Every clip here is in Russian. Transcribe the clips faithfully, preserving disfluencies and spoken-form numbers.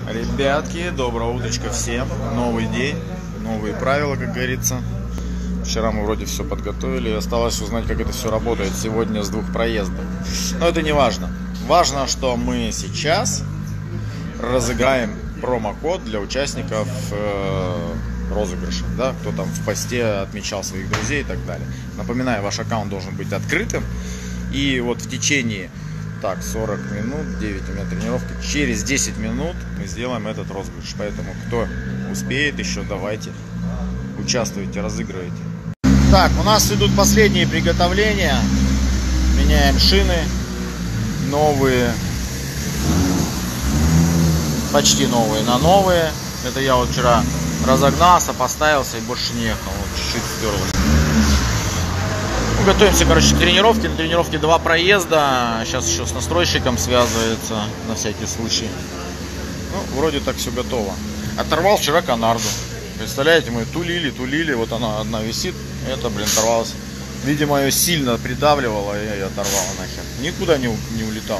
Ребятки, доброе утречко всем. Новый день, новые правила, как говорится. Вчера мы вроде все подготовили. Осталось узнать, как это все работает сегодня с двух проездов. Но это не важно. Важно, что мы сейчас разыграем промокод для участников э, розыгрыша. Да? Кто там в посте отмечал своих друзей и так далее. Напоминаю, ваш аккаунт должен быть открытым. И вот в течение... Так, сорок минут, девять у меня тренировка. Через десять минут мы сделаем этот розыгрыш. Поэтому, кто успеет еще, давайте, участвуйте, разыгрывайте. Так, у нас идут последние приготовления. Меняем шины. Новые. Почти новые на новые. Это я вот вчера разогнался, поставился и больше не ехал. Вот чуть-чуть стерлось. Готовимся, короче, к тренировке. На тренировке два проезда. Сейчас еще с настройщиком связывается на всякий случай. Ну, вроде так все готово. Оторвал вчера канарду. Представляете, мы тулили, тулили. Вот она одна висит. Это, блин, оторвалась. Видимо, ее сильно придавливало, и я ее оторвала нахер. Никуда не, не улетал.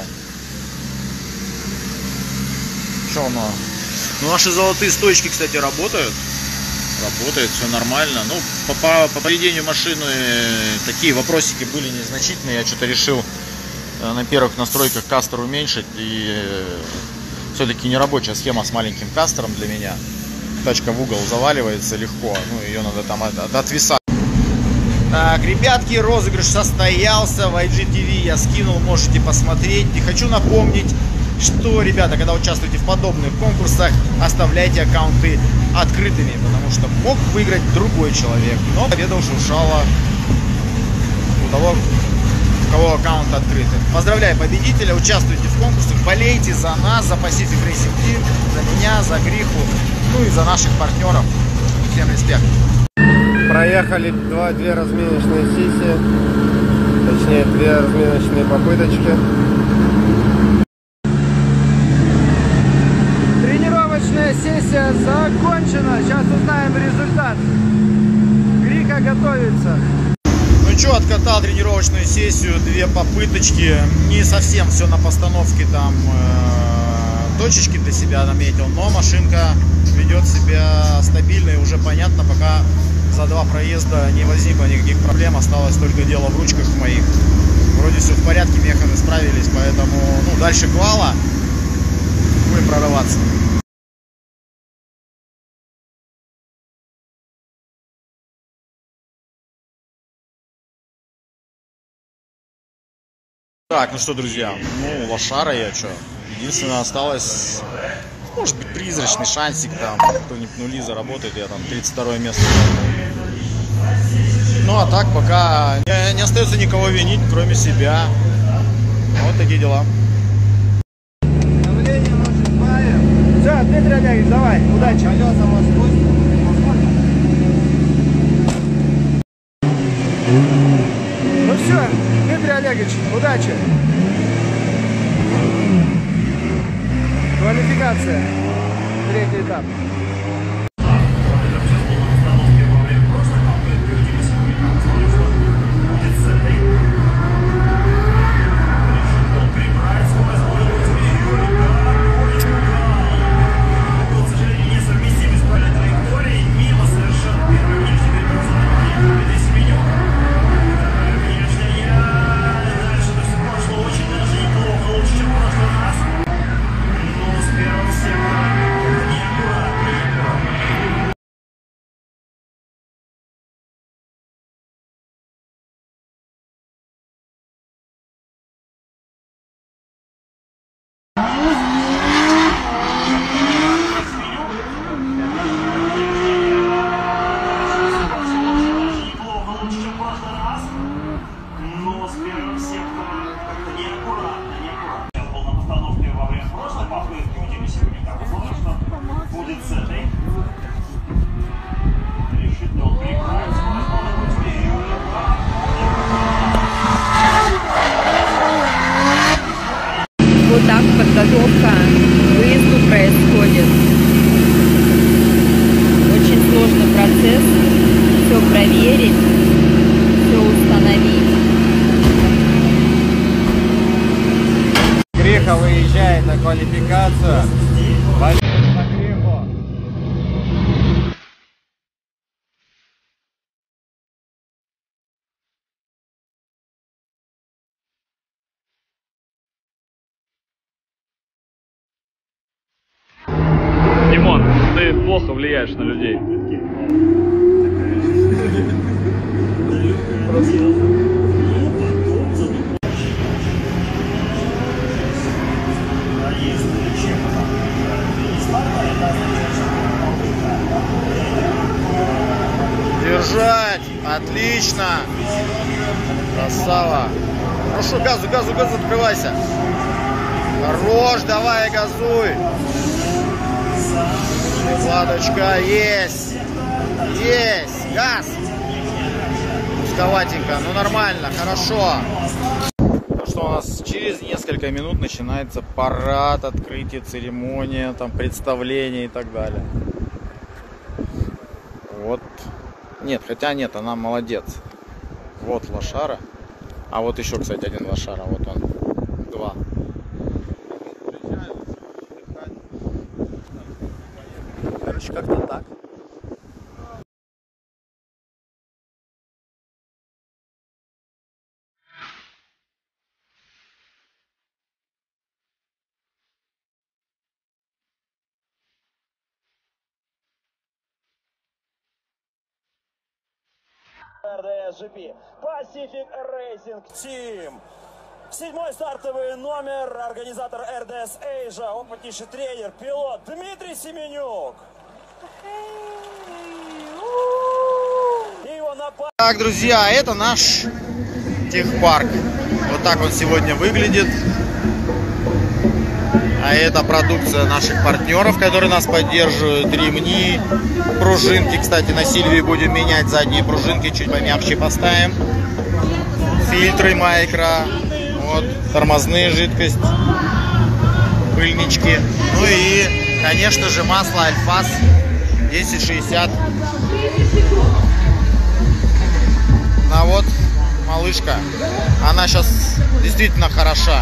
Что у нас? Ну, наши золотые стоечки, кстати, работают. Работает, все нормально. Ну, по, по, по поведению машины такие вопросики были незначительные. Я что-то решил на первых настройках кастер уменьшить. И все-таки нерабочая схема с маленьким кастером для меня. Тачка в угол заваливается легко. Ну, ее надо там от, от, отвисать. Так, ребятки, розыгрыш состоялся. В ай джи ти ви я скинул, можете посмотреть. И хочу напомнить, что, ребята, когда участвуете в подобных конкурсах, оставляйте аккаунты открытыми, потому что мог выиграть другой человек, но победа ушуршала у того, у кого аккаунт открытый. Поздравляю победителя, участвуйте в конкурсе, болейте за нас, за Pacific Racing Team, за меня, за Гриху, ну и за наших партнеров. Всем респект. Проехали два, две разминочные сессии, точнее две разминочные попыточки. Тренировочная сессия закончена. Сейчас узнаем результат. Грика готовится. Ну что, откатал тренировочную сессию, две попыточки. Не совсем все на постановке, там э, точечки для себя наметил, но машинка ведет себя стабильно и уже понятно, пока за два проезда не возникло никаких проблем. Осталось только дело в ручках моих. Вроде все в порядке, механы справились, поэтому ну, дальше квала будем прорываться. Так, ну что, друзья, ну, лошара я что. Единственное, осталось, может быть, призрачный шансик там, кто-нибудь нули заработает, я там тридцать второе место. Ну, а так, пока не, не остается никого винить, кроме себя. Вот такие дела. Давление может сбавим. Все, Дмитрий Олегович, давай, удачи. Колеса может спустить. Ну все, Дмитрий Олегович, удачи! Квалификация. Третий этап. Вот так подготовка к выезду происходит. Очень сложный процесс. Все проверить, все установить. Гриха выезжает на квалификацию. повлияешь на людей. Держать! Отлично! Красава! Ну что, газу, газу, газу, открывайся! Хорош, давай, газуй! Ладочка, есть! Есть! Газ! Пусковатенько, ну нормально, хорошо! Ну что, у нас через несколько минут начинается парад, открытие, церемония, там представление и так далее. Вот. Нет, хотя нет, она молодец. Вот лошара. А вот еще, кстати, один лошара. Вот он. Два. Короче, как-то так. эр дэ эс джи пи Pacific Racing Team. Седьмой стартовый номер, организатор эр дэ эс Asia, опытнейший тренер, пилот Дмитрий Семенюк. И его напад... Так, друзья, это наш техпарк. Вот так он сегодня выглядит. А это продукция наших партнеров, которые нас поддерживают. Ремни, пружинки. Кстати, на Сильвии будем менять задние пружинки, чуть помягче поставим. Фильтры Майкро. Вот, тормозные жидкость. Пыльнички. Ну и, конечно же, масло Альфас десять шестьдесят. А вот малышка. Она сейчас действительно хороша.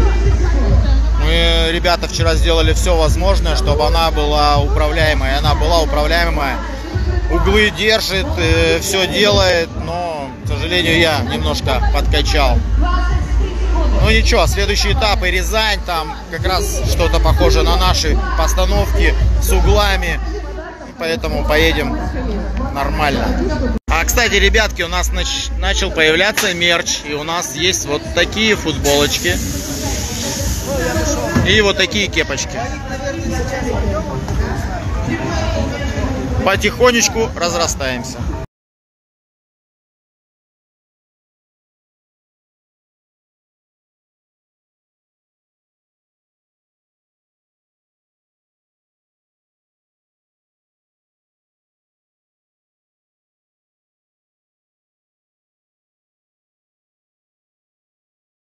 Мы, ребята, вчера сделали все возможное, чтобы она была управляемая. Она была управляемая. Углы держит, э, все делает, но, к сожалению, я немножко подкачал. Ну ничего, следующий этап и Рязань, там как раз что-то похоже на наши постановки с углами. Поэтому поедем нормально. А, кстати, ребятки, у нас нач начал появляться мерч. И у нас есть вот такие футболочки. И вот такие кепочки. Потихонечку разрастаемся.